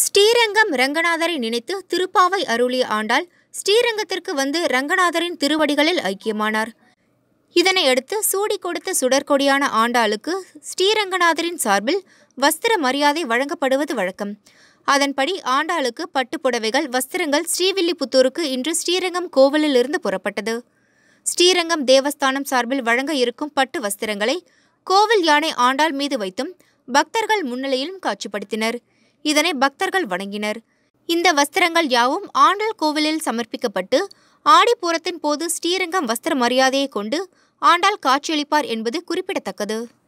ஸ்ரீரங்கம் ரங்கநாதரை நினைத்து திருப்பாவை அருளிய ஆண்டாள் ஸ்ரீரங்கத்திற்கு வந்து ரங்கநாதரின் திருவடிகளில் ஐக்கியமானார். இதனையடுத்து சூடி கொடுத்த சுடற்கொடியான ஆண்டாளுக்கு ஸ்ரீரங்கநாதரின் சார்பில் வஸ்திர மரியாதை வழங்கப்படுவது வழக்கம். அதன்படி ஆண்டாளுக்கு பட்டுப்புடவைகள், வஸ்திரங்கள் ஸ்ரீவில்லிபுத்தூருக்கு இன்று ஸ்ரீரங்கம் கோவிலிலிருந்து புறப்பட்டது. ஸ்ரீரங்கம் தேவஸ்தானம் சார்பில் வழங்க இருக்கும் பட்டு வஸ்திரங்களை கோவில் யானை ஆண்டாள் மீது வைத்தும் பக்தர்கள் முன்னிலையிலும் காட்சிப்படுத்தினர். இதனை பக்தர்கள் வணங்கினர். இந்த வஸ்திரங்கள் யாவும் ஆண்டாள் கோவிலில் சமர்ப்பிக்கப்பட்டு ஆடிப்பூரத்தின் போது ஸ்ரீரங்கம் வஸ்திர மரியாதையை கொண்டு ஆண்டாள் காட்சியளிப்பார் என்பது குறிப்பிடத்தக்கது.